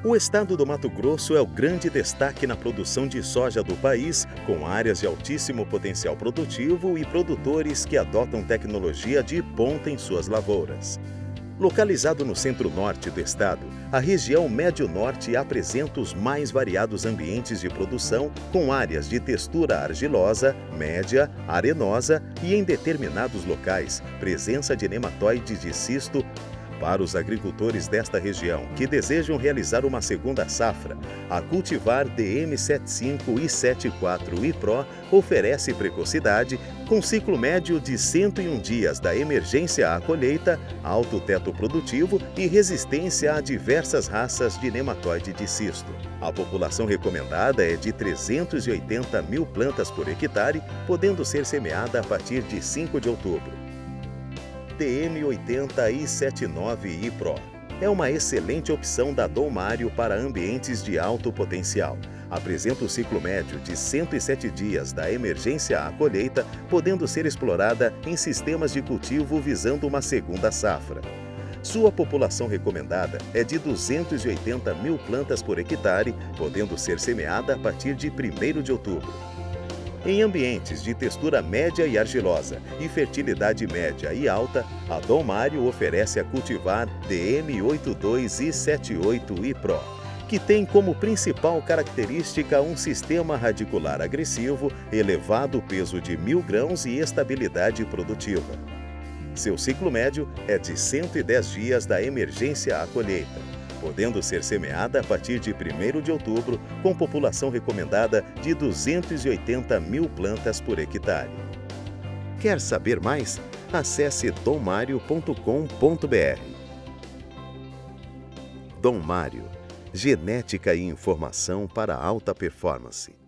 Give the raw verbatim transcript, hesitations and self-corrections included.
O estado do Mato Grosso é o grande destaque na produção de soja do país, com áreas de altíssimo potencial produtivo e produtores que adotam tecnologia de ponta em suas lavouras. Localizado no centro-norte do estado, a região Médio-Norte apresenta os mais variados ambientes de produção, com áreas de textura argilosa, média, arenosa e, em determinados locais, presença de nematóides de cisto. Para os agricultores desta região que desejam realizar uma segunda safra, a cultivar D M setenta e cinco e setenta e quatro I Pro oferece precocidade, com ciclo médio de cento e um dias da emergência à colheita, alto teto produtivo e resistência a diversas raças de nematóide de cisto. A população recomendada é de trezentos e oitenta mil plantas por hectare, podendo ser semeada a partir de cinco de outubro. D M oitenta e setenta e nove I Pro é uma excelente opção da Dom Mário para ambientes de alto potencial. Apresenta o ciclo médio de cento e sete dias da emergência à colheita, podendo ser explorada em sistemas de cultivo visando uma segunda safra. Sua população recomendada é de duzentos e oitenta mil plantas por hectare, podendo ser semeada a partir de primeiro de outubro. Em ambientes de textura média e argilosa e fertilidade média e alta, a Dom Mário oferece a cultivar D M oitenta e dois e setenta e oito I Pro, que tem como principal característica um sistema radicular agressivo, elevado peso de mil grãos e estabilidade produtiva. Seu ciclo médio é de cento e dez dias da emergência à colheita, podendo ser semeada a partir de primeiro de outubro, com população recomendada de duzentos e oitenta mil plantas por hectare. Quer saber mais? Acesse dom mário ponto com ponto br. Dom Mário, genética e informação para alta performance.